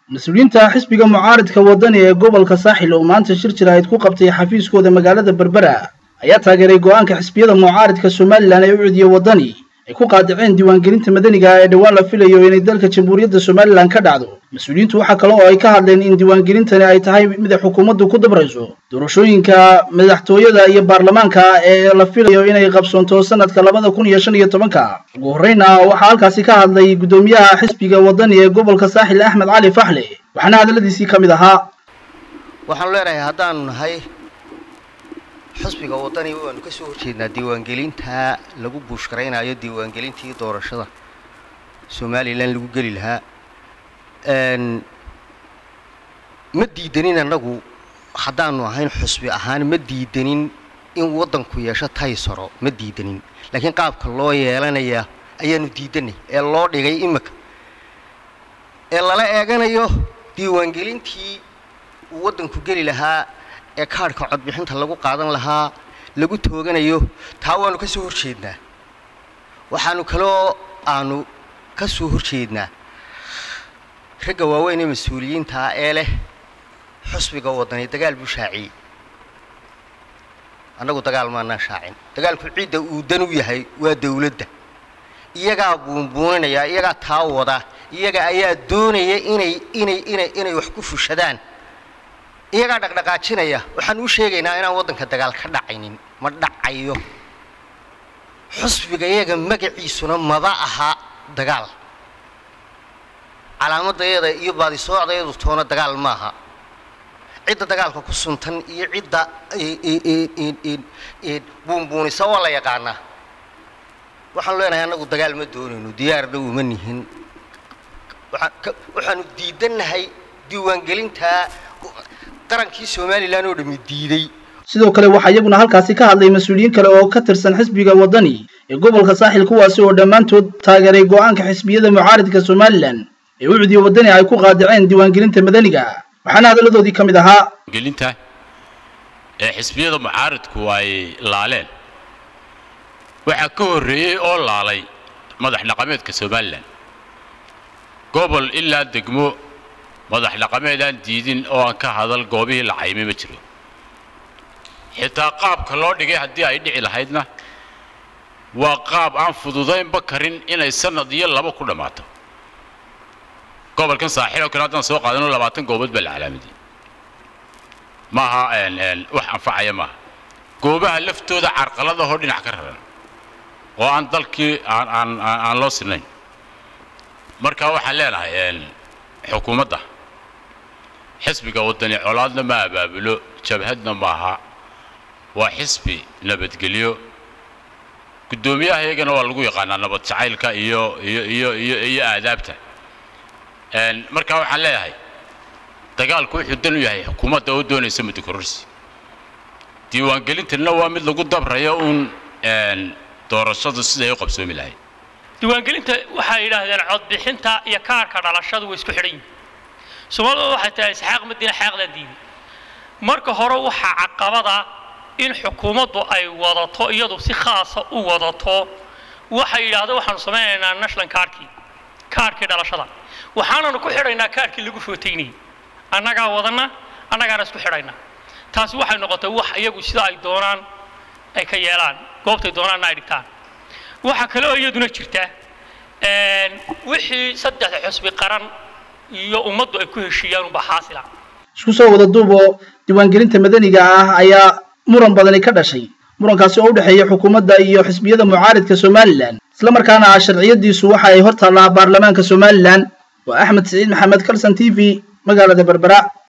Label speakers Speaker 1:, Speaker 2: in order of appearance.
Speaker 1: مسؤولينta xisbiga mucaaradka wadani ee gobolka Saaxil oo maanta shir jiraayid ku qabtay xafiiskooda magaalada Berbera ayaa taageeray go'aanka xisbiyada mucaaradka Soomaaliland ee u cudiyay wadani ay ku qaadaceen diiwaangelinta madaniga ee dhawaan la filayo inay dalka Jamhuuriyadda Soomaaliland ka dhacdo. Mas'uuliyiintu waxa kale oo ay ka hadleen in diiwaangelintani ay tahay mid xukuumaddu ku dabrayso doorashooyinka madaxtooyada iyo baarlamaanka ee la filayo inay qabsoonto sanadka 2015. ugu horreynna waxa halkaasi ka hadlay gudoomiyaha xisbiga wadani ee gobolka Saaxil Axmed Cali Faxle waxaana hadaladiisii kamid ahaa
Speaker 2: waxaan leeyahay haddaan nahay xisbiga wadani oo aan ka soo horjeednaa diiwaangelinta lagu buushkareynayo diiwaangelintii doorashada Soomaaliland lagu gali lahaa ma diidanin anagu haddaanu ahayn xisbi ahaan ma diidanin in wadanku yeesho taysaro ma diidanin laakiin qaabka loo yeelanaya ayaanu diidanay ee loo dhigay imika ee lala eeganayo diiwaangelintii wadanku gali lahaa ee kaarka codbixinta lagu qaadan lahaa lagu tooganayo taa waanu ka soo horjeednaa waxaanu kaloo aanu ka soo horjeednaa ragga waaweyn ee mas'uuliyiinta ee leh xisbiga wadani dagaal buu shaaciyay anagu dagaal ma shaacin dagaalku ciidda uu dan u yahay waa dawladda iyaga buunbuunaya iyaga taa wada iyaga ayaa doonaya inay wax ku fushadaan iyaga dhaqdhaqaajinaya waxaan u sheegaynaa inaan wadanka dagaal ka dhacaynin ma dhacayo xisbiga iyaga magaciisuna maba aha dagaal calaamadayada iyo baadi soocdeedu toona dagaal maaha cidda dagaalka ku suntan iyo cidda buunbuunisa waa la yaqaanaa waxaan leenahay anagu dagaal ma doonayno diyaar dhow ma nihin waxaanu diidanahay diiwaangelinta qarankii Soomaaliland oo dhami diiday
Speaker 1: sidoo kale waxa iyaguna halkaasi ka hadlay mas'uuliyiin kale oo ka tirsan xisbiga wadani ee gobolka Saaxil kuwaas oo dhamaantood taageeray go'aanka xisbiyada mucaaradka Soomaaliland ee u cudiyay wadani ay ku qaadaceen diiwaangelinta madaniga waxaana hadaladoodii kamid ahaa
Speaker 3: gelinta ee xisbiyada mucaaradku ay laaleen waxa ka horeeyay oo laalay madax dhaqameedka Soomaaliland gobol ilaa degmo madax dhaqameedaan diidin oo aan ka hadal goobihii la caymay ma jiro xitaa qaabka loo dhigay haddii ay dhici lahaydna waa qaab aan fududaynba karin inay sanad iyo laba ku dhamaato gobolkan Saaxil oo kale haddaan soo qaadano 20 goobood baa la calaamadiyay maaha wax anfacaya maaha goobaha laftooda carqalada hor dhinac ka raran oo aan dalkii aan loo sinayn marka waxaan leenahay xukuumadda xisbiga wadani colaadna ma abaabulo jabhadna maaha waa xisbi nabadgelyo gudoomiyaha iyagana waa lagu yaqaanaa nabad jacaylka iyo aadaabta marka waxaan leeyahay dagaalku wuxuu dan u yahay xukuumadda oo doonaysa mid kororsi diiwaangelintana waa mid lagu dabrayo doorashadu sida ay u qabsoomi lahayd
Speaker 4: diiwaangelinta waxay yiraahdeen cod bixinta iyo kaarka dhalashadu way isku xidhan yihiin Soomaalidu waxay tahay isxaaq madina xaqda diin marka hore waxa caqabada in xukuumaddu ay wadato iyadu si khaas ah u wadato waxay yiraahdeen waxaan sameeynaa national kaarkii dhalashada waxaanu ku xidhaynaa kaarkii lagu footeynay annaga wadana annagana isku xidhaynaa taasi waxay noqotay wax iyagu sida ay doonaan ay ka yeelaan goobtay doonaan ay dhigtaan waxa kale oo iyaduna jirta wixii saddex xisbi qaran iyo ummaddu ay ku heshiiyaan u baxaasila
Speaker 1: isku soo wada duubo diiwaangelinta madaniga ah ayaa muran badan ka dhashay murankaasi oo u dhaxeeya xukuumadda iyo xisbiyada mucaaradka Soomaaliland isla markaana sharciyadiisu waxa ay hortaalaa baarlamaanka Soomaaliland waa Axmed Saciid Maxamed Kalsan TV magaalada Berbera.